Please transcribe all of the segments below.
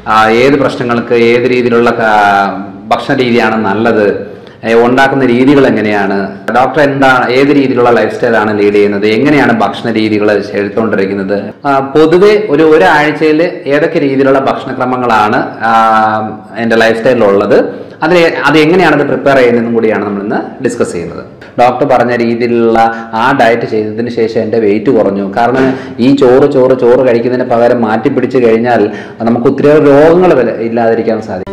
ഏത് പ്രശ്നങ്ങൾക്ക് ഏത് രീതിയിലുള്ള ഭക്ഷണ രീതിയാണ് നല്ലത്, ഉണ്ടാക്കുന്ന രീതികൾ എങ്ങനെയാണ്, ഡോക്ടർ ഏത് രീതിയിലുള്ള ലൈഫ് സ്റ്റൈലാണ് ലീഡ് ചെയ്യുന്നത്, എങ്ങനെയാണ് ഭക്ഷണ രീതികൾ എടുത്തുകൊണ്ടിരിക്കുന്നത്, പൊതുവെ ഒരാഴ്ചയിൽ ഏതൊക്കെ രീതിയിലുള്ള ഭക്ഷണക്രമങ്ങളാണ് എൻ്റെ ലൈഫ് സ്റ്റൈലിലുള്ളത്, അത് എങ്ങനെയാണത് പ്രിപ്പയർ ചെയ്യുന്നതെന്നും കൂടിയാണ് നമ്മളിന്ന് ഡിസ്കസ് ചെയ്യുന്നത്. ഡോക്ടർ പറഞ്ഞ രീതിയിലുള്ള ആ ഡയറ്റ് ചെയ്തതിന് ശേഷം എൻ്റെ വെയിറ്റ് കുറഞ്ഞു. കാരണം ഈ ചോറ് കഴിക്കുന്നതിന് പകരം മാറ്റി പിടിച്ചു കഴിഞ്ഞാൽ നമുക്ക് ഒത്തിരി രോഗങ്ങൾ ഇല്ലാതിരിക്കാൻ സാധിക്കും.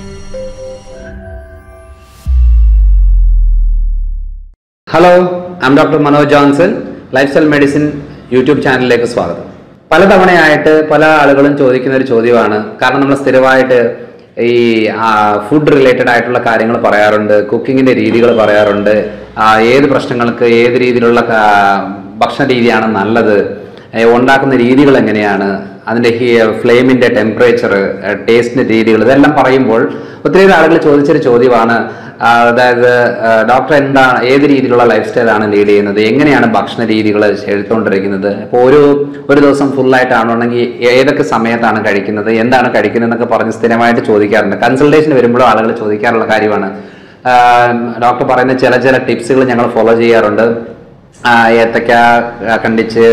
Hello, I am doctor Manoj Johnson. Lifestyle medicine YouTube ചാനലിലേക്ക് സ്വാഗതം. പലതവണയായിട്ട് പല ആളുകളും ചോദിക്കുന്ന ഒരു ചോദ്യമാണ്. കാരണം നമ്മൾ സ്ഥിരമായിട്ട് ഈ ഫുഡ് റിലേറ്റഡ് ആയിട്ടുള്ള കാര്യങ്ങൾ പറയാറുണ്ട്, കുക്കിങ്ങിൻ്റെ രീതികൾ പറയാറുണ്ട്, ഏത് പ്രശ്നങ്ങൾക്ക് ഏത് രീതിയിലുള്ള ഭക്ഷണ രീതിയാണ് നല്ലത്, ഉണ്ടാക്കുന്ന രീതികൾ എങ്ങനെയാണ്, അതിൻ്റെ ഫ്ലെയിമിൻ്റെ ടെമ്പറേച്ചർ, ടേസ്റ്റിൻ്റെ രീതികൾ, ഇതെല്ലാം പറയുമ്പോൾ ഒത്തിരി ആളുകൾ ചോദിച്ചൊരു ചോദ്യമാണ്, അതായത് ഡോക്ടർ ഏത് രീതിയിലുള്ള ലൈഫ് സ്റ്റൈലാണ് ലീഡ് ചെയ്യുന്നത്, എങ്ങനെയാണ് ഭക്ഷണ രീതികൾ എടുത്തുകൊണ്ടിരിക്കുന്നത്, ഇപ്പോൾ ഒരു ദിവസം ഫുള്ളായിട്ടാണെങ്കിൽ ഏതൊക്കെ സമയത്താണ് കഴിക്കുന്നത്, എന്താണ് കഴിക്കുന്നത് എന്നൊക്കെ പറഞ്ഞ് സ്ഥിരമായിട്ട് ചോദിക്കാറുണ്ട്. കൺസൾട്ടേഷൻ വരുമ്പോഴും ആളുകൾ ചോദിക്കാറുള്ള കാര്യമാണ്. ഡോക്ടർ പറയുന്ന ചില ടിപ്സുകൾ ഞങ്ങൾ ഫോളോ ചെയ്യാറുണ്ട്. ഏത്തക്ക കണ്ടിച്ച്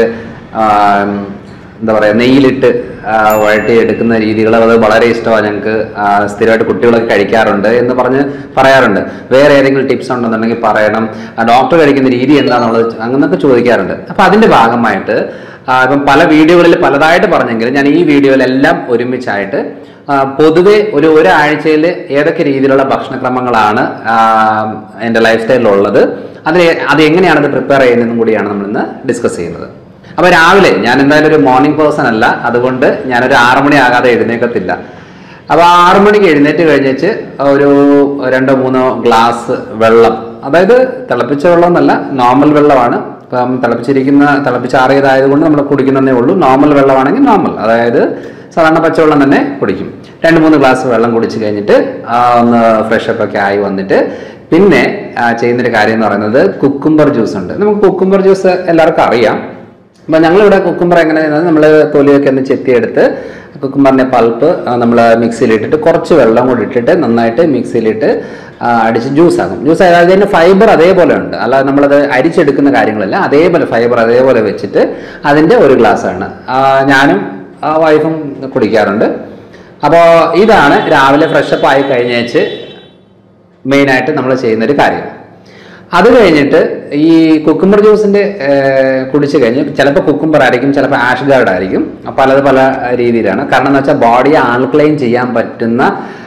എന്താ പറയുക, നെയ്യിലിട്ട് വഴറ്റി എടുക്കുന്ന രീതികൾ അത് വളരെ ഇഷ്ടമാണ് ഞങ്ങൾക്ക്. സ്ഥിരമായിട്ട് കുട്ടികളൊക്കെ കഴിക്കാറുണ്ട് എന്ന് പറയാറുണ്ട്. വേറെ ഏതെങ്കിലും ടിപ്സ് ഉണ്ടെന്നുണ്ടെങ്കിൽ പറയണം, ഡോക്ടർ കഴിക്കുന്ന രീതി എന്താണെന്നുള്ളത് അങ്ങനൊക്കെ ചോദിക്കാറുണ്ട്. അപ്പം അതിൻ്റെ ഭാഗമായിട്ട് ഇപ്പം പല വീഡിയോകളിൽ പലതായിട്ട് പറഞ്ഞെങ്കിലും ഞാൻ ഈ വീഡിയോയിലെല്ലാം ഒരുമിച്ചായിട്ട് പൊതുവെ ഒരാഴ്ചയിൽ ഏതൊക്കെ രീതിയിലുള്ള ഭക്ഷണക്രമങ്ങളാണ് എൻ്റെ ലൈഫ് സ്റ്റൈലിലുള്ളത്, അത് എങ്ങനെയാണത് പ്രിപ്പയർ ചെയ്യുന്നതെന്നും കൂടിയാണ് നമ്മളിന്ന് ഡിസ്കസ് ചെയ്യുന്നത്. അപ്പോൾ രാവിലെ ഞാൻ എന്തായാലും ഒരു മോർണിംഗ് പേഴ്സൺ അല്ല, അതുകൊണ്ട് ഞാനൊരു 6 മണി ആകാതെ എഴുന്നേക്കത്തില്ല. അപ്പോൾ 6 മണിക്ക് എഴുന്നേറ്റ് കഴിഞ്ഞിട്ട് ഒരു 2-3 ഗ്ലാസ് വെള്ളം, അതായത് തിളപ്പിച്ച വെള്ളം എന്നല്ല, നോർമൽ വെള്ളമാണ്. ഇപ്പം തിളപ്പിച്ചാറിയതായതുകൊണ്ട് നമ്മൾ കുടിക്കുന്നതേ ഉള്ളൂ. നോർമൽ വെള്ളമാണെങ്കിൽ നോർമൽ, അതായത് സാധാരണ പച്ചവെള്ളം തന്നെ കുടിക്കും. 2-3 ഗ്ലാസ് വെള്ളം കുടിച്ച് കഴിഞ്ഞിട്ട് ഒന്ന് ഫ്രഷപ്പ് ഒക്കെ ആയി വന്നിട്ട് പിന്നെ ചെയ്യുന്നൊരു കാര്യം എന്ന് പറയുന്നത് കുക്കുംബർ ജ്യൂസ് ഉണ്ട്. നമുക്ക് കുക്കുംബർ ജ്യൂസ് എല്ലാവർക്കും അറിയാം. അപ്പം ഞങ്ങളിവിടെ കുക്കുംബർ എങ്ങനെ ചെയ്യുന്നത്, നമ്മൾ തൊലിയൊക്കെ ഒന്ന് ചെത്തിയെടുത്ത് കുക്കുംബറിൻ്റെ പൾപ്പ് നമ്മൾ മിക്സിയിലിട്ടിട്ട് കുറച്ച് വെള്ളം കൂടി ഇട്ടിട്ട് നന്നായിട്ട് മിക്സിയിലിട്ട് അടിച്ച് ജ്യൂസാകും. ജ്യൂസ് അതായത് അതിൻ്റെ ഫൈബർ അതേപോലെ ഉണ്ട്, അല്ലാതെ നമ്മളത് അരിച്ചെടുക്കുന്ന കാര്യങ്ങളല്ല, അതേപോലെ ഫൈബർ അതേപോലെ വെച്ചിട്ട് അതിൻ്റെ ഒരു ഗ്ലാസ്സാണ് ഞാനും വൈഫും കുടിക്കാറുണ്ട്. അപ്പോൾ ഇതാണ് രാവിലെ ഫ്രഷപ്പ് ആയി കഴിഞ്ഞേച്ച് മെയിനായിട്ട് നമ്മൾ ചെയ്യുന്നൊരു കാര്യം. അത് കഴിഞ്ഞിട്ട് ഈ കുക്കുംബർ ജ്യൂസിൻ്റെ കുടിച്ച് കഴിഞ്ഞ് ചിലപ്പോൾ കുക്കുംബർ ആയിരിക്കും, ചിലപ്പോൾ ആഷ് ഗാർഡ് ആയിരിക്കും, പല രീതിയിലാണ്. കാരണം എന്ന് വെച്ചാൽ ബോഡിയെ ആൽക്ലൈൻ ചെയ്യാൻ പറ്റുന്ന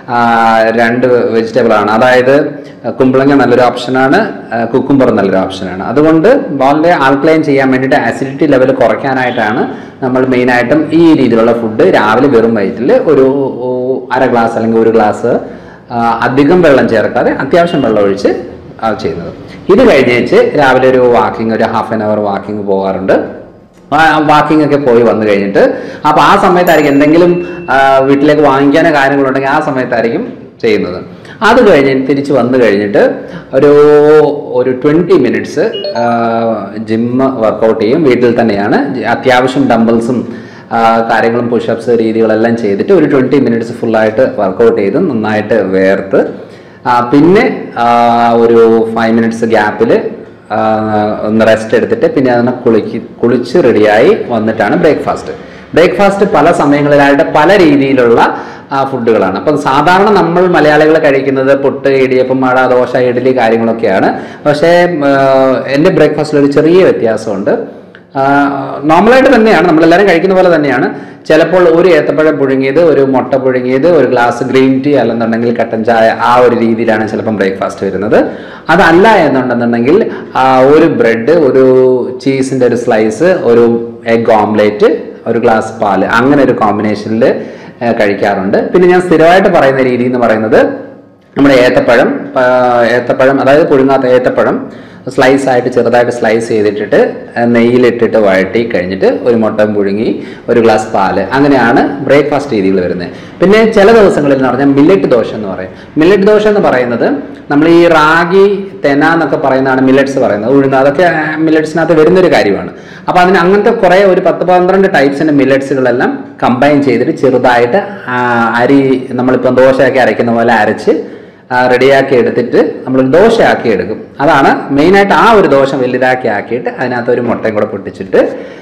2 വെജിറ്റബിളാണ്. അതായത് കുമ്പളങ്ങ നല്ലൊരു ഓപ്ഷനാണ്, കുക്കുംബർ നല്ലൊരു ഓപ്ഷനാണ്. അതുകൊണ്ട് ബോഡിയെ ആൽക്ലൈൻ ചെയ്യാൻ വേണ്ടിയിട്ട് ആസിഡിറ്റി ലെവൽ കുറയ്ക്കാനായിട്ടാണ് നമ്മൾ മെയിനായിട്ടും ഈ രീതിയിലുള്ള ഫുഡ് രാവിലെ വെറും വയറ്റിൽ ഒരു 1/2 ഗ്ലാസ് അല്ലെങ്കിൽ 1 ഗ്ലാസ് അധികം വെള്ളം ചേർക്കാതെ അത്യാവശ്യം വെള്ളം ഒഴിച്ച് ചെയ്യുന്നത്. ഇത് കഴിഞ്ഞേച്ച് രാവിലെ ഒരു വാക്കിംഗ്, ഒരു 1/2 hour വാക്കിംഗ് പോകാറുണ്ട്. വാക്കിംഗ് ഒക്കെ പോയി വന്നു കഴിഞ്ഞിട്ട് അപ്പോൾ ആ സമയത്തായിരിക്കും എന്തെങ്കിലും വീട്ടിലേക്ക് വാങ്ങിക്കാനോ കാര്യങ്ങളുണ്ടെങ്കിൽ ആ സമയത്തായിരിക്കും ചെയ്യുന്നത്. അത് കഴിഞ്ഞ് തിരിച്ച് വന്നു കഴിഞ്ഞിട്ട് ഒരു 20 മിനിറ്റ്സ് ജിമ്മ് വർക്കൗട്ട് ചെയ്യും. വീട്ടിൽ തന്നെയാണ്, അത്യാവശ്യം ഡംബിൾസും കാര്യങ്ങളും പുഷപ്സ് രീതികളെല്ലാം ചെയ്തിട്ട് ഒരു 20 മിനിറ്റ്സ് ഫുള്ളായിട്ട് വർക്കൗട്ട് ചെയ്ത് നന്നായിട്ട് വേർത്ത് പിന്നെ ഒരു 5 മിനിറ്റ്സ് ഗ്യാപ്പിൽ ഒന്ന് റെസ്റ്റ് എടുത്തിട്ട് പിന്നെ അതിനെ കുളിച്ച് റെഡിയായി വന്നിട്ടാണ് ബ്രേക്ക്ഫാസ്റ്റ് പല സമയങ്ങളിലായിട്ട് പല രീതിയിലുള്ള ഫുഡുകളാണ്. അപ്പം സാധാരണ നമ്മൾ മലയാളികൾ കഴിക്കുന്നത് പുട്ട്, ഇടിയപ്പം, മഴ, ദോശ, ഇഡ്ഡലി കാര്യങ്ങളൊക്കെയാണ്. പക്ഷേ എൻ്റെ ബ്രേക്ക്ഫാസ്റ്റിൽ ഒരു ചെറിയ വ്യത്യാസമുണ്ട്. നോർമലായിട്ട് തന്നെയാണ്, നമ്മളെല്ലാവരും കഴിക്കുന്ന പോലെ തന്നെയാണ്. ചിലപ്പോൾ ഒരു ഏത്തപ്പഴം പുഴുങ്ങിയത്, ഒരു മുട്ട പുഴുങ്ങിയത്, ഒരു ഗ്ലാസ് ഗ്രീൻ ടീ അല്ലെന്നുണ്ടെങ്കിൽ കട്ടൻ ചായ, ആ ഒരു രീതിയിലാണ് ചിലപ്പം ബ്രേക്ക്ഫാസ്റ്റ് വരുന്നത്. അതല്ല എന്നുണ്ടെന്നുണ്ടെങ്കിൽ ഒരു ബ്രെഡ്, ഒരു ചീസിൻ്റെ ഒരു സ്ലൈസ്, ഒരു എഗ് ഓംലേറ്റ്, ഒരു ഗ്ലാസ് പാല്, അങ്ങനെ ഒരു കോമ്പിനേഷനിൽ കഴിക്കാറുണ്ട്. പിന്നെ ഞാൻ സ്ഥിരമായിട്ട് പറയുന്ന രീതി എന്ന് പറയുന്നത് നമ്മുടെ ഏത്തപ്പഴം, അതായത് പുഴുങ്ങാത്ത ഏത്തപ്പഴം സ്ലൈസ് ആയിട്ട് ചെറുതായിട്ട് സ്ലൈസ് ചെയ്തിട്ടിട്ട് നെയ്യിലിട്ടിട്ട് വഴറ്റി കഴിഞ്ഞിട്ട് ഒരു മുട്ട പുഴുങ്ങി ഒരു ഗ്ലാസ് പാല്, അങ്ങനെയാണ് ബ്രേക്ക്ഫാസ്റ്റ് രീതികൾ വരുന്നത്. പിന്നെ ചില ദിവസങ്ങളിൽ എന്ന് പറഞ്ഞാൽ മില്ലറ്റ് ദോശ എന്ന് പറയും. മില്ലറ്റ് ദോശ എന്ന് പറയുന്നത് നമ്മൾ ഈ റാഗി, തെന എന്നൊക്കെ പറയുന്നതാണ് മില്ലറ്റ്സ് പറയുന്നത്, ഉഴുന്ന്, അതൊക്കെ മില്ലറ്റ്സിനകത്ത് വരുന്നൊരു കാര്യമാണ്. അപ്പോൾ അതിന് അങ്ങനത്തെ കുറേ ഒരു 10-12 ടൈപ്സിൻ്റെ മില്ലറ്റ്സുകളെല്ലാം കമ്പൈൻ ചെയ്തിട്ട് ചെറുതായിട്ട് അരി നമ്മളിപ്പം ദോശയൊക്കെ അരയ്ക്കുന്ന പോലെ അരച്ച് റെഡിയാക്കി എടുത്തിട്ട് നമ്മളൊരു ദോശയാക്കി എടുക്കും. അതാണ് മെയിനായിട്ട്. ആ ഒരു ദോശ വലുതാക്കി ആക്കിയിട്ട് അതിനകത്ത് ഒരു മുട്ടയും കൂടെ പൊട്ടിച്ചിട്ട്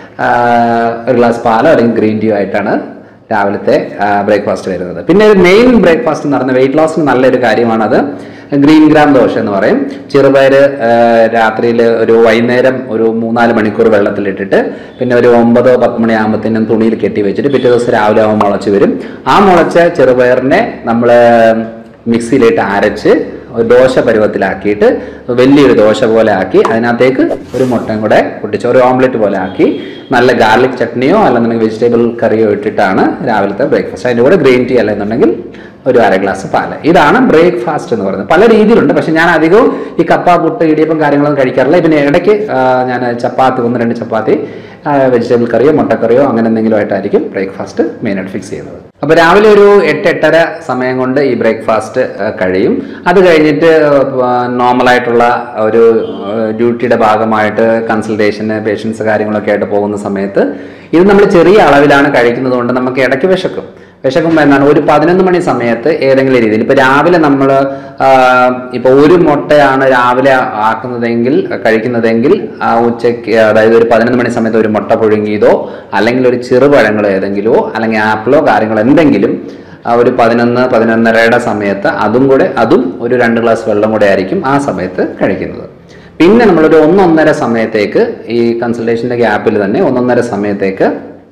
ഒരു ഗ്ലാസ് പാലോ അല്ലെങ്കിൽ ഗ്രീൻ ടീ ആയിട്ടാണ് രാവിലത്തെ ബ്രേക്ക്ഫാസ്റ്റ് വരുന്നത്. പിന്നെ ഒരു മെയിൻ ബ്രേക്ക്ഫാസ്റ്റ് എന്ന് പറയുന്നത് വെയിറ്റ് ലോസിന് നല്ലൊരു കാര്യമാണത്. ഗ്രീൻ ഗ്രാം ദോശ എന്ന് പറയും. ചെറുപയർ രാത്രിയിൽ വൈകുന്നേരം ഒരു 3-4 മണിക്കൂർ വെള്ളത്തിലിട്ടിട്ട് പിന്നെ ഒരു 9-10 മണിയാകുമ്പോഴത്തേനും തുണിയിൽ കെട്ടി വെച്ചിട്ട് പിറ്റേ ദിവസം രാവിലെ ആകുമ്പോൾ മുളച്ച് വരും. ആ മുളച്ച ചെറുപയറിനെ നമ്മൾ മിക്സിയിലിട്ട് അരച്ച് ഒരു ദോശ പരുവത്തിലാക്കിയിട്ട് വലിയൊരു ദോശ പോലെ ആക്കി അതിനകത്തേക്ക് ഒരു മുട്ടയും കൂടെ പൊട്ടിച്ച് ഒരു ഓംലെറ്റ് പോലെ ആക്കി നല്ല ഗാർലിക് ചട്നിയോ അല്ലെന്നുണ്ടെങ്കിൽ വെജിറ്റബിൾ കറിയോ ഇട്ടിട്ടാണ് രാവിലത്തെ ബ്രേക്ക്ഫാസ്റ്റ്. അതിൻ്റെ കൂടെ ഗ്രീൻ ടീ അല്ലെന്നുണ്ടെങ്കിൽ ഒരു 1/2 ഗ്ലാസ് പാല്. ഇതാണ് ബ്രേക്ക്ഫാസ്റ്റ് എന്ന് പറയുന്നത്. പല രീതിയിലുണ്ട്. പക്ഷെ ഞാൻ അധികവും ഈ കപ്പ, പുട്ട്, ഇടിയപ്പം കാര്യങ്ങളൊന്നും കഴിക്കാറില്ല. പിന്നെ ഇടയ്ക്ക് ഞാൻ ചപ്പാത്തി, 1-2 ചപ്പാത്തി, വെജിറ്റബിൾ കറിയോ മുട്ടക്കറിയോ അങ്ങനെ എന്തെങ്കിലും ആയിട്ടായിരിക്കും ബ്രേക്ക്ഫാസ്റ്റ് മെയിനായിട്ട് ഫിക്സ് ചെയ്യുന്നത്. അപ്പോൾ രാവിലെ ഒരു 8-8:30 സമയം കൊണ്ട് ഈ ബ്രേക്ക്ഫാസ്റ്റ് കഴിയും. അത് കഴിഞ്ഞിട്ട് നോർമലായിട്ടുള്ള ഒരു ഡ്യൂട്ടിയുടെ ഭാഗമായിട്ട് കൺസൾട്ടേഷന്, പേഷ്യൻസ് കാര്യങ്ങളൊക്കെ ആയിട്ട് പോകുന്ന സമയത്ത് ഇത് നമ്മൾ ചെറിയ അളവിലാണ് കഴിക്കുന്നത് കൊണ്ട് നമുക്ക് ഇടയ്ക്ക് വിശക്കുമ്പോൾ എന്നാണ് ഒരു 11 മണി സമയത്ത് ഏതെങ്കിലും രീതിയിൽ ഇപ്പോൾ രാവിലെ നമ്മൾ ഇപ്പോൾ ഒരു മുട്ടയാണ് രാവിലെ കഴിക്കുന്നതെങ്കിൽ ഉച്ചയ്ക്ക്, അതായത് ഒരു 11 മണി സമയത്ത് ഒരു മുട്ട പുഴുങ്ങിയതോ അല്ലെങ്കിൽ ഒരു ചെറുപഴങ്ങൾ ഏതെങ്കിലുമോ അല്ലെങ്കിൽ ആപ്പിളോ കാര്യങ്ങളോ എന്തെങ്കിലും ഒരു 11-11:30 സമയത്ത് അതും ഒരു 2 ഗ്ലാസ് വെള്ളം കൂടെ ആയിരിക്കും ആ സമയത്ത് കഴിക്കുന്നത്. പിന്നെ നമ്മളൊരു 1-1:30 സമയത്തേക്ക് ഈ കൺസൾട്ടേഷൻ്റെ ഗ്യാപ്പിൽ തന്നെ 1-1:30 സമയത്തേക്ക്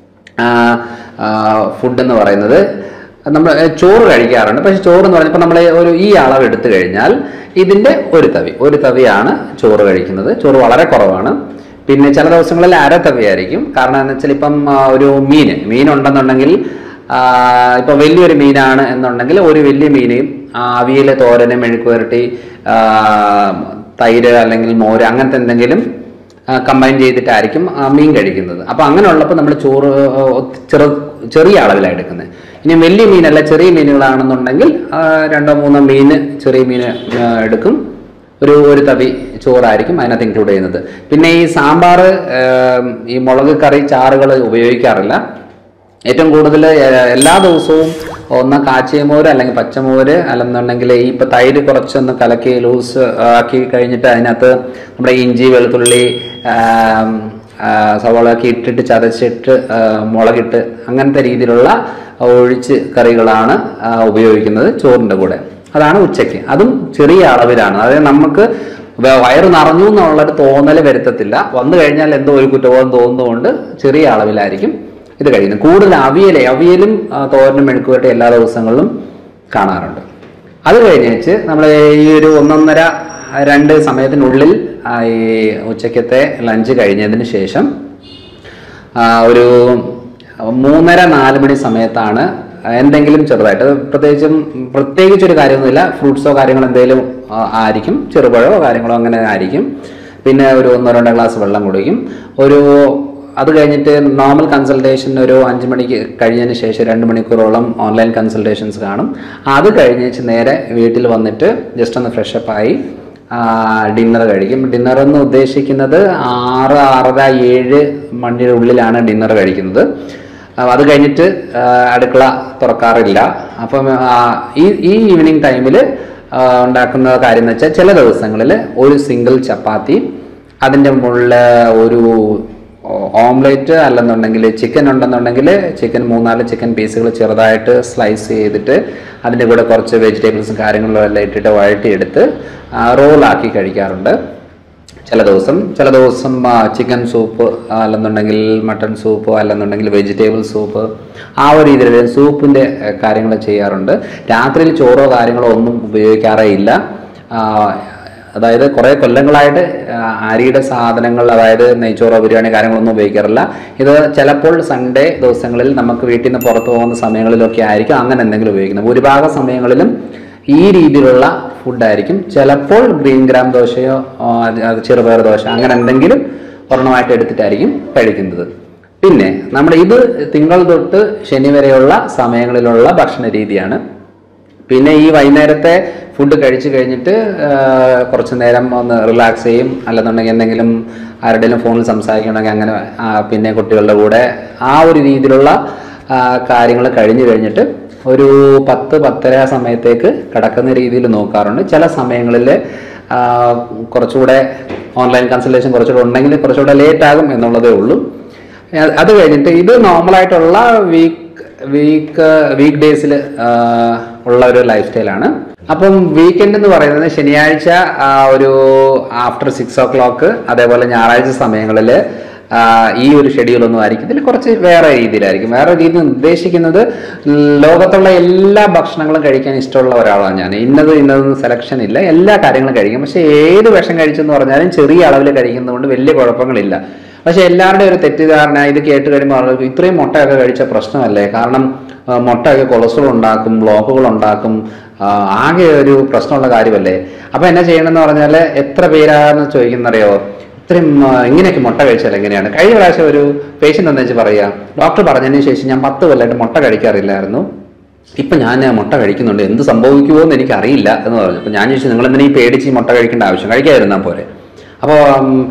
ഫുഡ് എന്ന് പറയുന്നത് നമ്മൾ ചോറ് കഴിക്കാറുണ്ട്. പക്ഷെ ചോറ് എന്ന് പറഞ്ഞപ്പോൾ നമ്മൾ ഈ അളവ് എടുത്തു കഴിഞ്ഞാൽ ഇതിൻ്റെ ഒരു തവിയാണ് ചോറ് കഴിക്കുന്നത്. ചോറ് വളരെ കുറവാണ്. പിന്നെ ചില ദിവസങ്ങളിൽ 1/2 തവിയായിരിക്കും. കാരണം എന്ന് വെച്ചാൽ ഇപ്പം ഒരു മീൻ ഉണ്ടെന്നുണ്ടെങ്കിൽ, ഇപ്പോൾ വലിയൊരു മീനാണ് എന്നുണ്ടെങ്കിൽ ഒരു വലിയ മീനെയും അവിയൽ, തോരന്, മെഴുക്കുവരട്ടി, തൈര് അല്ലെങ്കിൽ മോര് അങ്ങനത്തെ എന്തെങ്കിലും കമ്പൈൻ ചെയ്തിട്ടായിരിക്കും മീൻ കഴിക്കുന്നത്. അപ്പോൾ അങ്ങനെ ഉള്ളപ്പോൾ നമ്മൾ ചോറ് ചെറിയ അളവിലാണ് എടുക്കുന്നത്. ഇനി വലിയ മീനല്ല, ചെറിയ മീനുകളാണെന്നുണ്ടെങ്കിൽ 2-3 മീൻ, ചെറിയ മീൻ എടുക്കും. ഒരു തവി ചോറായിരിക്കും അതിനകത്ത് ഇൻക്ലൂഡ് ചെയ്യുന്നത്. പിന്നെ ഈ സാമ്പാർ, ഈ മുളക് കറി, ചാറുകൾ ഉപയോഗിക്കാറില്ല. ഏറ്റവും കൂടുതൽ എല്ലാ ദിവസവും ഒന്ന് കാച്ചിയ മോര് അല്ലെങ്കിൽ പച്ചമോര് അല്ലെന്നുണ്ടെങ്കിൽ ഇപ്പോൾ തൈര് കുറച്ചൊന്ന് കലക്കി ലൂസ് ആക്കി കഴിഞ്ഞിട്ട് അതിനകത്ത് നമ്മുടെ ഇഞ്ചി, വെളുത്തുള്ളി, സവാളയൊക്കെ ഇട്ടിട്ട് ചതച്ചിട്ട് മുളകിട്ട് അങ്ങനത്തെ രീതിയിലുള്ള ഒഴിച്ച് കറികളാണ് ഉപയോഗിക്കുന്നത് ചോറിൻ്റെ കൂടെ. അതാണ് ഉച്ചയ്ക്ക്. അതും ചെറിയ അളവിലാണ്. അതായത് നമുക്ക് വയറ് നിറഞ്ഞു എന്നുള്ളൊരു തോന്നൽ വരുത്തത്തില്ല. വന്നു കഴിഞ്ഞാൽ എന്തോ ഒരു കുറ്റബോധം തോന്നുന്നതുകൊണ്ട് ചെറിയ അളവിലായിരിക്കും ഇത് കഴിക്കുന്നത്. കൂടുതൽ അവിയലും തോരനും മെഴുക്കുവരട്ടി എല്ലാ ദിവസങ്ങളിലും കാണാറുണ്ട്. അത് കഴിഞ്ഞേച്ച് നമ്മൾ ഈ ഒരു 1-1:30-2 സമയത്തിനുള്ളിൽ ഈ ഉച്ചയ്ക്കത്തെ ലഞ്ച് കഴിഞ്ഞതിന് ശേഷം ഒരു 3:30-4 മണി സമയത്താണ് എന്തെങ്കിലും ചെറുതായിട്ട്, പ്രത്യേകിച്ചൊരു കാര്യമൊന്നുമില്ല, ഫ്രൂട്ട്സോ കാര്യങ്ങളോ എന്തെങ്കിലും ആയിരിക്കും, ചെറുപഴമോ കാര്യങ്ങളോ അങ്ങനെ ആയിരിക്കും. പിന്നെ ഒരു 1-2 ഗ്ലാസ് വെള്ളം കുടിക്കും. അത് കഴിഞ്ഞിട്ട് നോർമൽ കൺസൾട്ടേഷൻ ഒരു 5 മണിക്ക് കഴിഞ്ഞതിന് ശേഷം 2 മണിക്കൂറോളം ഓൺലൈൻ കൺസൾട്ടേഷൻസ് കാണും. അത് കഴിഞ്ഞിട്ട് നേരെ വീട്ടിൽ വന്നിട്ട് ജസ്റ്റ് ഒന്ന് ഫ്രഷപ്പായി ഡിന്നർ കഴിക്കും. ഡിന്നർ എന്ന് ഉദ്ദേശിക്കുന്നത് 6-6:30-7 മണിയുടെ ഉള്ളിലാണ് ഡിന്നർ കഴിക്കുന്നത്. അത് കഴിഞ്ഞിട്ട് അടുക്കള തുറക്കാറില്ല. അപ്പം ഈ ഈവനിങ് ടൈമിൽ ഉണ്ടാക്കുന്ന കാര്യം എന്ന് വെച്ചാൽ ചില ദിവസങ്ങളിൽ ഒരു സിംഗിൾ ചപ്പാത്തി, അതിൻ്റെ മുകളിൽ ഒരു ഓംലെറ്റ് അല്ലെന്നുണ്ടെങ്കിൽ ചിക്കൻ ഉണ്ടെന്നുണ്ടെങ്കിൽ ചിക്കൻ 3-4 ചിക്കൻ പീസുകൾ ചെറുതായിട്ട് സ്ലൈസ് ചെയ്തിട്ട് അതിൻ്റെ കൂടെ കുറച്ച് വെജിറ്റബിൾസും കാര്യങ്ങളും എല്ലാം ഇട്ടിട്ട് വഴറ്റിയെടുത്ത് റോളാക്കി കഴിക്കാറുണ്ട്. ചില ദിവസം ചിക്കൻ സൂപ്പ് അല്ലെന്നുണ്ടെങ്കിൽ മട്ടൺ സൂപ്പ് അല്ലെന്നുണ്ടെങ്കിൽ വെജിറ്റബിൾ സൂപ്പ്, ആ ഒരു രീതിയിൽ സൂപ്പിൻ്റെ കാര്യങ്ങൾ ചെയ്യാറുണ്ട്. രാത്രിയിൽ ചോറോ കാര്യങ്ങളോ ഒന്നും ഉപയോഗിക്കാറേ ഇല്ല. അതായത് കുറേ കൊല്ലങ്ങളായിട്ട് അരിയുടെ സാധനങ്ങൾ, അതായത് നെയ്ച്ചോറോ ബിരിയാണി കാര്യങ്ങളൊന്നും ഉപയോഗിക്കാറില്ല. ഇത് ചിലപ്പോൾ സൺഡേ ദിവസങ്ങളിൽ നമുക്ക് വീട്ടിൽ നിന്ന് പുറത്തു പോകുന്ന സമയങ്ങളിലൊക്കെ ആയിരിക്കും അങ്ങനെ എന്തെങ്കിലും ഉപയോഗിക്കുന്നത്. ഭൂരിഭാഗം സമയങ്ങളിലും ഈ രീതിയിലുള്ള ഫുഡായിരിക്കും. ചിലപ്പോൾ ഗ്രീൻ ഗ്രാം ദോശയോ ചെറുപയർ ദോശ അങ്ങനെ എന്തെങ്കിലും ഒരെണ്ണമായിട്ട് എടുത്തിട്ടായിരിക്കും കഴിക്കുന്നത്. പിന്നെ നമ്മുടെ ഇത് തിങ്കൾ തൊട്ട് ശനി വരെയുള്ള സമയങ്ങളിലുള്ള ഭക്ഷണ രീതിയാണ്. പിന്നെ ഈ വൈകുന്നേരത്തെ ഫുഡ് കഴിച്ചു കഴിഞ്ഞിട്ട് കുറച്ച് നേരം ഒന്ന് റിലാക്സ് ചെയ്യും, അല്ലെന്നുണ്ടെങ്കിൽ എന്തെങ്കിലും ആരുടെയും ഫോണിൽ സംസാരിക്കണമെങ്കിൽ അങ്ങനെ, പിന്നെ കുട്ടികളുടെ കൂടെ ആ ഒരു രീതിയിലുള്ള കാര്യങ്ങൾ കഴിഞ്ഞു കഴിഞ്ഞിട്ട് ഒരു 10-10:30 സമയത്തേക്ക് കിടക്കുന്ന രീതിയിൽ നോക്കാറുണ്ട്. ചില സമയങ്ങളിൽ കുറച്ചുകൂടെ ഓൺലൈൻ കൺസൾട്ടേഷൻ കുറച്ചുകൂടെ ഉണ്ടെങ്കിൽ കുറച്ചുകൂടെ ലേറ്റ് ആകും എന്നുള്ളതേ ഉള്ളൂ. അത് കഴിഞ്ഞിട്ട് ഇത് നോർമലായിട്ടുള്ള വീക്ക് ഡേയ്സിൽ ഉള്ള ഒരു ലൈഫ് സ്റ്റൈലാണ്. അപ്പം വീക്കെൻഡ് എന്ന് പറയുന്നത് ശനിയാഴ്ച ഒരു ആഫ്റ്റർ 6 o'clock, അതേപോലെ ഞായറാഴ്ച സമയങ്ങളിൽ ഈ ഒരു ഷെഡ്യൂളൊന്നും ആയിരിക്കും. ഇതിൽ കുറച്ച് വേറെ രീതിയിലായിരിക്കും. വേറെ രീതി ഉദ്ദേശിക്കുന്നത് ലോകത്തുള്ള എല്ലാ ഭക്ഷണങ്ങളും കഴിക്കാൻ ഇഷ്ടമുള്ള ഒരാളാണ് ഞാൻ. ഇന്നതൊന്നും സെലക്ഷൻ ഇല്ല, എല്ലാ കാര്യങ്ങളും കഴിക്കും. പക്ഷേ ഏത് ഭക്ഷണം കഴിച്ചെന്ന് പറഞ്ഞാലും ചെറിയ അളവിൽ കഴിക്കുന്നതുകൊണ്ട് വലിയ കുഴപ്പങ്ങളില്ല. പക്ഷെ എല്ലാവരുടെയും ഒരു തെറ്റിദ്ധാരണ, ഇത് കേട്ട് കഴിയുമ്പോൾ ആളുകൾക്ക് ഇത്രയും മുട്ടയൊക്കെ കഴിച്ച പ്രശ്നമല്ലേ, കാരണം മുട്ടയൊക്കെ കൊളസ്ട്രോൾ ഉണ്ടാക്കും, ബ്ലോക്കുകൾ ഉണ്ടാക്കും, ആകെ ഒരു പ്രശ്നമുള്ള കാര്യമല്ലേ. അപ്പോൾ എന്നാ ചെയ്യണമെന്ന് പറഞ്ഞാൽ എത്ര പേരാണെന്ന് ചോദിക്കുന്നറിയോ, ഇത്രയും ഇങ്ങനെയൊക്കെ മുട്ട കഴിച്ചാൽ എങ്ങനെയാണ്? കഴിഞ്ഞ പ്രാവശ്യം ഒരു പേഷ്യൻ്റ് എന്താ വെച്ച് പറയുക, ഡോക്ടർ പറഞ്ഞതിന് ശേഷം ഞാൻ 10 കൊല്ലമായിട്ട് മുട്ട കഴിക്കാറില്ലായിരുന്നു, ഇപ്പം ഞാൻ മുട്ട കഴിക്കുന്നുണ്ട്, എന്ത് സംഭവിക്കുമോ എന്ന് എനിക്കറിയില്ല എന്ന് പറഞ്ഞു. അപ്പോൾ ഞാൻ ചോദിച്ചു, നിങ്ങളെന്തിനാ ഈ പേടിച്ച് മുട്ട കഴിക്കേണ്ട ആവശ്യം, കഴിക്കാതിരുന്നാൽ പോരെ? അപ്പോൾ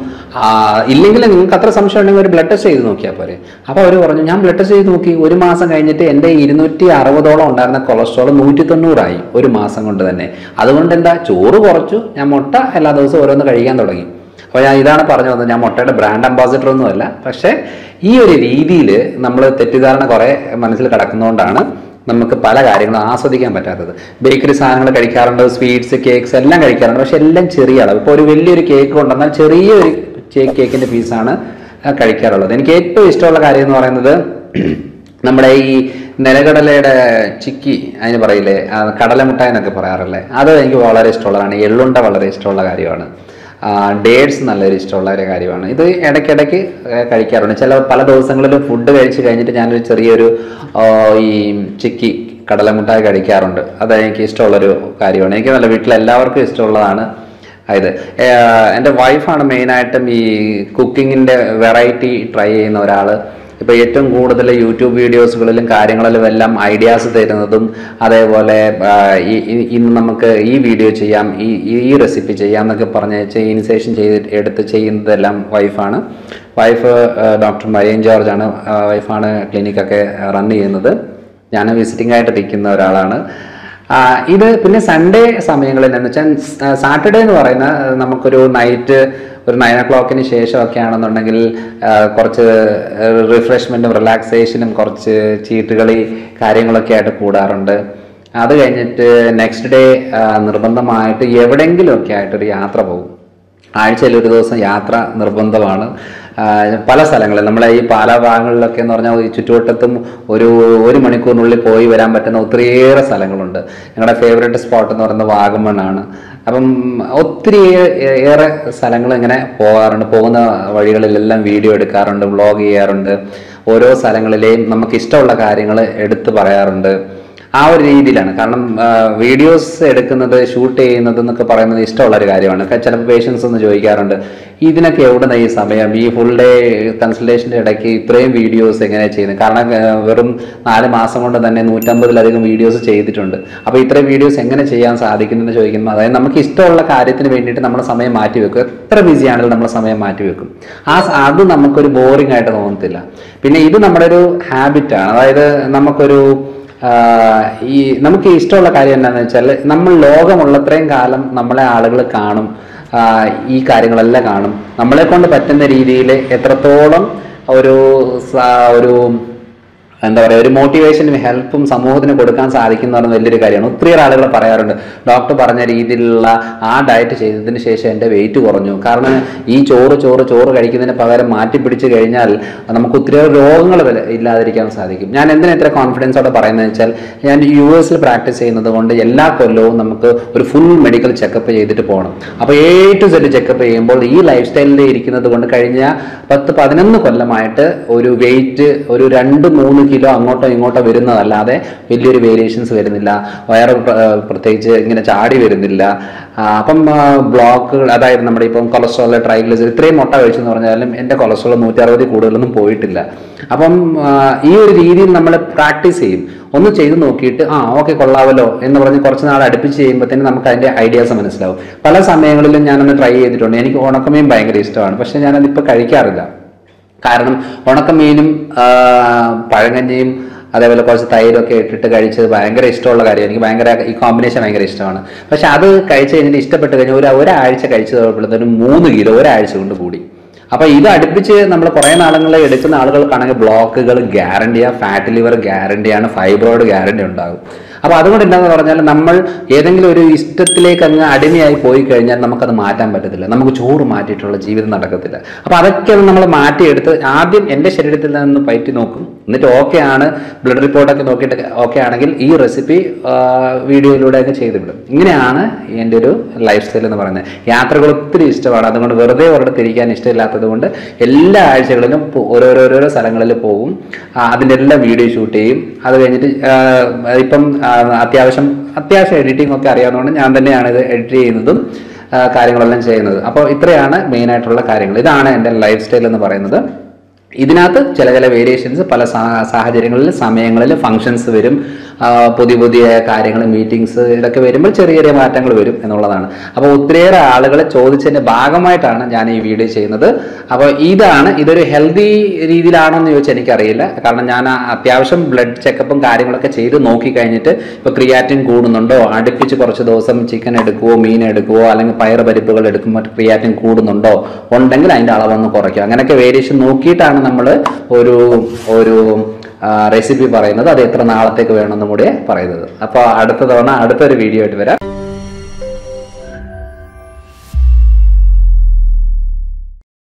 ഇല്ലെങ്കിൽ നിങ്ങൾക്ക് അത്ര സംശയം ഉണ്ടെങ്കിൽ ഒരു ബ്ലഡ് ടെസ്റ്റ് ചെയ്ത് നോക്കിയാൽ പോരെ. അപ്പോൾ അവർ പറഞ്ഞു, ഞാൻ ബ്ലഡ് ടെസ്റ്റ് ചെയ്ത് നോക്കി, 1 മാസം കഴിഞ്ഞിട്ട് എൻ്റെ 260ഓളം ഉണ്ടായിരുന്ന കൊളസ്ട്രോൾ 190 ഒരു മാസം കൊണ്ട് തന്നെ. അതുകൊണ്ട് എന്താ, ചോറ് കുറച്ചു, ഞാൻ മുട്ട എല്ലാ ദിവസവും ഓരോന്ന് കഴിക്കാൻ തുടങ്ങി. അപ്പോൾ ഞാൻ ഇതാണ് പറഞ്ഞു വന്നത്, ഞാൻ മുട്ടയുടെ ബ്രാൻഡ് അംബാസിഡർ ഒന്നുമല്ല. പക്ഷേ ഈ ഒരു രീതിയിൽ നമ്മൾ തെറ്റിദ്ധാരണ കുറേ മനസ്സിൽ കിടക്കുന്നതുകൊണ്ടാണ് നമുക്ക് പല കാര്യങ്ങളും ആസ്വദിക്കാൻ പറ്റാത്തത്. ബേക്കറി സാധനങ്ങൾ കഴിക്കാറുണ്ട്, സ്വീറ്റ്സ്, കേക്ക്സ് എല്ലാം കഴിക്കാറുണ്ട്, പക്ഷെ എല്ലാം ചെറിയ അളവ്. ഇപ്പോൾ ഒരു വലിയൊരു കേക്ക് കൊണ്ടുവന്നാൽ ചെറിയൊരു കേക്കിൻ്റെ പീസാണ് കഴിക്കാറുള്ളത്. എനിക്ക് ഏറ്റവും ഇഷ്ടമുള്ള കാര്യം എന്ന് പറയുന്നത് നമ്മുടെ ഈ നിലക്കടലയുടെ ചിക്കി, അതിന് പറയില്ലേ, കടലമുട്ടായി എന്നൊക്കെ പറയാറില്ലേ, അത് എനിക്ക് വളരെ ഇഷ്ടമുള്ളതാണ്. എള്ളുണ്ട വളരെ ഇഷ്ടമുള്ള കാര്യമാണ്. ഡേറ്റ്സ് നല്ലൊരു ഇഷ്ടമുള്ള ഒരു കാര്യമാണ്. ഇത് ഇടയ്ക്കിടയ്ക്ക് കഴിക്കാറുണ്ട്. പല ദിവസങ്ങളിലും ഫുഡ് കഴിച്ച് കഴിഞ്ഞിട്ട് ഞാനൊരു ചെറിയൊരു ഈ ചിക്കി കടലമുട്ടായി കഴിക്കാറുണ്ട്. അത് എനിക്ക് ഇഷ്ടമുള്ളൊരു കാര്യമാണ്. എനിക്ക് നല്ല വീട്ടിലെല്ലാവർക്കും ഇഷ്ടമുള്ളതാണ് ഇത്. എൻ്റെ വൈഫാണ് മെയിനായിട്ടും ഈ കുക്കിങ്ങിൻ്റെ വെറൈറ്റി ട്രൈ ചെയ്യുന്ന ഒരാൾ. ഇപ്പോൾ ഏറ്റവും കൂടുതൽ യൂട്യൂബ് വീഡിയോസുകളിലും കാര്യങ്ങളിലും എല്ലാം ഐഡിയാസ് തരുന്നതും, അതേപോലെ ഇന്ന് നമുക്ക് ഈ വീഡിയോ ചെയ്യാം, ഈ റെസിപ്പി ചെയ്യാം എന്നൊക്കെ പറഞ്ഞ് ഇനിഷ്യേഷൻ എടുത്ത് ചെയ്യുന്നതെല്ലാം വൈഫാണ്. വൈഫ് ഡോക്ടർ മരിയൻ ജോർജ് ആണ്. വൈഫാണ് ക്ലിനിക്കൊക്കെ റൺ ചെയ്യുന്നത്. ഞാൻ വിസിറ്റിംഗ് ആയിട്ട് ഇരിക്കുന്ന ഒരാളാണ്. ഇത് പിന്നെ സൺഡേ സമയങ്ങളിൽ എന്ന് വെച്ചാൽ സാറ്റർഡേ എന്ന് പറയുന്ന നമുക്കൊരു നൈറ്റ് ഒരു 9 o'clock ശേഷമൊക്കെ ആണെന്നുണ്ടെങ്കിൽ കുറച്ച് റിഫ്രഷ്മെൻറ്റും റിലാക്സേഷനും കുറച്ച് ചീട്ടുകളി കാര്യങ്ങളൊക്കെ ആയിട്ട് കൂടാറുണ്ട്. അത് കഴിഞ്ഞിട്ട് നെക്സ്റ്റ് ഡേ നിർബന്ധമായിട്ട് എവിടെയെങ്കിലുമൊക്കെ ആയിട്ടൊരു യാത്ര പോകും. ആഴ്ചയിൽ ഒരു ദിവസം യാത്ര നിർബന്ധമാണ്. പല സ്ഥലങ്ങളിൽ നമ്മളെ ഈ പാലാ ഭാഗങ്ങളിലൊക്കെ എന്ന് പറഞ്ഞാൽ ഈ ചുറ്റുവട്ടത്തും ഒരു മണിക്കൂറിനുള്ളിൽ പോയി വരാൻ പറ്റുന്ന ഒത്തിരിയേറെ സ്ഥലങ്ങളുണ്ട്. ഞങ്ങളുടെ ഫേവറേറ്റ് സ്പോട്ട് എന്ന് പറയുന്നത് വാഗമണ്ണാണ്. അപ്പം ഒത്തിരി ഏറെ സ്ഥലങ്ങൾ ഇങ്ങനെ പോകാറുണ്ട്. പോകുന്ന വഴികളിലെല്ലാം വീഡിയോ എടുക്കാറുണ്ട്, വ്ളോഗ് ചെയ്യാറുണ്ട്. ഓരോ സ്ഥലങ്ങളിലെയും നമുക്ക് ഇഷ്ടമുള്ള കാര്യങ്ങൾ എടുത്ത് പറയാറുണ്ട്. ആ ഒരു രീതിയിലാണ്. കാരണം വീഡിയോസ് എടുക്കുന്നത്, ഷൂട്ട് ചെയ്യുന്നത് എന്നൊക്കെ പറയുന്നത് ഇഷ്ടമുള്ളൊരു കാര്യമാണ്. ചിലപ്പോൾ പേഷ്യൻസ് ഒന്ന് ചോദിക്കാറുണ്ട്, ഇതിനൊക്കെ എവിടെ ഈ സമയം, ഈ ഫുൾ ഡേ കൺസൾട്ടേഷൻ്റെ ഇടയ്ക്ക് ഇത്രയും വീഡിയോസ് എങ്ങനെയാണ് ചെയ്യുന്നത്? കാരണം വെറും 4 മാസം കൊണ്ട് തന്നെ 150-ലധികം വീഡിയോസ് ചെയ്തിട്ടുണ്ട്. അപ്പോൾ ഇത്രയും വീഡിയോസ് എങ്ങനെ ചെയ്യാൻ സാധിക്കുമെന്ന് ചോദിക്കുമ്പോൾ, അതായത് നമുക്ക് ഇഷ്ടമുള്ള കാര്യത്തിന് വേണ്ടിയിട്ട് നമ്മൾ സമയം മാറ്റി വെക്കും. എത്ര ബിസി ആണെങ്കിലും നമ്മൾ സമയം മാറ്റി വെക്കും. അത് നമുക്കൊരു ബോറിംഗ് ആയിട്ട് തോന്നത്തില്ല. പിന്നെ ഇത് നമ്മുടെ ഒരു ഹാബിറ്റാണ്. അതായത് നമുക്ക് ഇഷ്ടമുള്ള കാര്യം എന്താണെന്ന് വെച്ചാൽ, നമ്മൾ ലോകമുള്ളത്രയും കാലം നമ്മളെ ആളുകൾ കാണും, ഈ കാര്യങ്ങളെല്ലാം കാണും. നമ്മളെ കൊണ്ട് പറ്റുന്ന രീതിയിൽ എത്രത്തോളം ഒരു എന്താ പറയുക, ഒരു മോട്ടിവേഷനും ഹെൽപ്പും സമൂഹത്തിന് കൊടുക്കാൻ സാധിക്കുന്നതാണ് വലിയൊരു കാര്യമാണ്. ഒത്തിരി ആളുകൾ പറയാറുണ്ട്, ഡോക്ടർ പറഞ്ഞ രീതിയിലുള്ള ആ ഡയറ്റ് ചെയ്തതിന് ശേഷം എൻ്റെ വെയിറ്റ് കുറഞ്ഞു. കാരണം ഈ ചോറ് കഴിക്കുന്നതിന് പകരം മാറ്റി പിടിച്ച് കഴിഞ്ഞാൽ നമുക്ക് ഒത്തിരി രോഗങ്ങൾ ഇല്ലാതിരിക്കാൻ സാധിക്കും. ഞാൻ എന്തിനാ ഇത്ര കോൺഫിഡൻസോടെ പറയുന്നത് വെച്ചാൽ, ഞാൻ US പ്രാക്ടീസ് ചെയ്യുന്നത് കൊണ്ട് എല്ലാ കൊല്ലവും നമുക്ക് ഒരു ഫുൾ മെഡിക്കൽ ചെക്കപ്പ് ചെയ്തിട്ട് പോകണം. അപ്പോൾ A to Z ചെക്കപ്പ് ചെയ്യുമ്പോൾ ഈ ലൈഫ് സ്റ്റൈലിൽ ഇരിക്കുന്നത് കൊണ്ട് കഴിഞ്ഞ 10-11 കൊല്ലമായിട്ട് ഒരു വെയിറ്റ് ഒരു 2-3 കിലോ അങ്ങോട്ടോ ഇങ്ങോട്ടോ വരുന്നതല്ലാതെ വലിയൊരു വേരിയേഷൻസ് വരുന്നില്ല. വയറ് പ്രത്യേകിച്ച് ഇങ്ങനെ ചാടി വരുന്നില്ല. അപ്പം ബ്ലോക്കുകൾ, അതായത് നമ്മുടെ ഇപ്പം കൊളസ്ട്രോൾ, ട്രൈഗ്ലിസറിഡ്, ഇത്രയും മുട്ട കഴിച്ചെന്ന് പറഞ്ഞാലും എൻ്റെ കൊളസ്ട്രോൾ 160 കൂടുതലൊന്നും പോയിട്ടില്ല. അപ്പം ഈ ഒരു രീതിയിൽ നമ്മൾ പ്രാക്ടീസ് ചെയ്യും. ഒന്ന് ചെയ്ത് നോക്കിയിട്ട് ഓക്കെ കൊള്ളാവല്ലോ എന്ന് പറഞ്ഞ് കുറച്ച് നാൾ അടുപ്പിച്ച് ചെയ്യുമ്പോഴത്തേന് നമുക്ക് അതിൻ്റെ ഐഡിയാസ് മനസ്സിലാവും. പല സമയങ്ങളിലും ഞാനൊന്ന് ട്രൈ ചെയ്തിട്ടുണ്ട്. എനിക്ക് ഉണക്കമീൻ ഭയങ്കര ഇഷ്ടമാണ്, പക്ഷെ ഞാനതിപ്പോൾ കഴിക്കാറില്ല. കാരണം ഉണക്കമീനും പഴങ്കഞ്ഞിയും അതേപോലെ കുറച്ച് തൈരൊക്കെ ഇട്ടിട്ട് കഴിച്ചത് ഭയങ്കര ഇഷ്ടമുള്ള കാര്യം. എനിക്ക് ഭയങ്കര ഈ കോമ്പിനേഷൻ ഭയങ്കര ഇഷ്ടമാണ്. പക്ഷെ അത് കഴിച്ച് കഴിഞ്ഞിട്ട് ഇഷ്ടപ്പെട്ട് കഴിഞ്ഞാൽ ഒരാഴ്ച കഴിച്ച് കഴിയുമ്പോഴത്തേനും 3 കിലോ ഒരാഴ്ച കൊണ്ട് കൂടി. അപ്പൊ ഇത് അടുപ്പിച്ച് നമ്മൾ കുറെ നാളുകളിൽ എടുക്കുന്ന ആളുകൾക്കാണെങ്കിൽ ബ്ലോക്കുകൾ ഗ്യാരണ്ടിയാണ്, ഫാറ്റ് ലിവർ ഗ്യാരണ്ടിയാണ്, ഫൈബ്രോയിഡ് ഗ്യാരണ്ടി ഉണ്ടാകും. അപ്പൊ അതുകൊണ്ട് എന്താണെന്ന് പറഞ്ഞാൽ നമ്മൾ ഏതെങ്കിലും ഒരു ഇഷ്ടത്തിലേക്ക് അങ്ങ് അടിമയായി പോയി കഴിഞ്ഞാൽ നമുക്കത് മാറ്റാൻ പറ്റത്തില്ല. നമുക്ക് ചോറ് മാറ്റിയിട്ടുള്ള ജീവിതം നടക്കത്തില്ല. അപ്പൊ അതൊക്കെ നമ്മൾ മാറ്റിയെടുത്ത് ആദ്യം എൻ്റെ ശരീരത്തിൽ നിന്ന് പയറ്റി നോക്കും. എന്നിട്ട് ഓക്കെ ആണ്, ബ്ലഡ് റിപ്പോർട്ടൊക്കെ നോക്കിയിട്ട് ഓക്കെ ആണെങ്കിൽ ഈ റെസിപ്പി വീഡിയോയിലൂടെ ഒക്കെ ചെയ്ത് വിടും. ഇങ്ങനെയാണ് എൻ്റെ ഒരു ലൈഫ് സ്റ്റൈൽ എന്ന് പറയുന്നത്. യാത്രകൾ ഒത്തിരി ഇഷ്ടമാണ്. അതുകൊണ്ട് വെറുതെ ഒരിടത്ത് ഇരിക്കാൻ ഇഷ്ടമില്ലാത്തത് കൊണ്ട് എല്ലാ ആഴ്ചകളിലും ഓരോരോ സ്ഥലങ്ങളിൽ പോകും. അതിൻ്റെ എല്ലാം വീഡിയോ ഷൂട്ട് ചെയ്യും. അത് കഴിഞ്ഞിട്ട് ഇപ്പം അത്യാവശ്യം എഡിറ്റിംഗ് ഒക്കെ അറിയാവുന്നതുകൊണ്ട് ഞാൻ തന്നെയാണ് ഇത് എഡിറ്റ് ചെയ്യുന്നതും കാര്യങ്ങളെല്ലാം ചെയ്യുന്നത്. അപ്പോൾ ഇത്രയാണ് മെയിനായിട്ടുള്ള കാര്യങ്ങൾ. ഇതാണ് എൻ്റെ ലൈഫ് സ്റ്റൈൽ എന്ന് പറയുന്നത്. ഇതിനകത്ത് ചില വേരിയേഷൻസ് പല സാഹചര്യങ്ങളിൽ, സമയങ്ങളിൽ, ഫങ്ഷൻസ് വരും, പുതിയ കാര്യങ്ങൾ, മീറ്റിംഗ്സ്, ഇതൊക്കെ വരുമ്പോൾ ചെറിയ മാറ്റങ്ങൾ വരും എന്നുള്ളതാണ്. അപ്പോൾ ഒത്തിരിയേറെ ആളുകളെ ചോദിച്ചതിൻ്റെ ഭാഗമായിട്ടാണ് ഞാൻ ഈ വീഡിയോ ചെയ്യുന്നത്. അപ്പോൾ ഇതൊരു ഹെൽത്തി രീതിയിലാണോ എന്ന് ചോദിച്ചാൽ എനിക്കറിയില്ല. കാരണം ഞാൻ അത്യാവശ്യം ബ്ലഡ് ചെക്കപ്പും കാര്യങ്ങളൊക്കെ ചെയ്ത് നോക്കി കഴിഞ്ഞിട്ട് ഇപ്പോൾ ക്രിയാറ്റിൻ കൂടുന്നുണ്ടോ, അടുപ്പിച്ച് കുറച്ച് ദിവസം ചിക്കൻ എടുക്കുവോ, മീൻ എടുക്കുവോ, അല്ലെങ്കിൽ പയർ പരിപ്പുകൾ എടുക്കുമ്പോൾ ക്രിയാറ്റിൻ കൂടുന്നുണ്ടോ, ഉണ്ടെങ്കിൽ അതിൻ്റെ അളവൊന്ന് കുറയ്ക്കുക. അങ്ങനെയൊക്കെ വേരിയേഷൻ നോക്കിയിട്ടാണ് നമ്മൾ ഒരു റെസിപ്പി പറയുന്നത്. അത് എത്ര നാളത്തേക്ക് വേണമെന്നും കൂടെ പറയുന്നത്. അപ്പോൾ അടുത്ത തവണ അടുത്തൊരു വീഡിയോ ആയിട്ട് വരാം.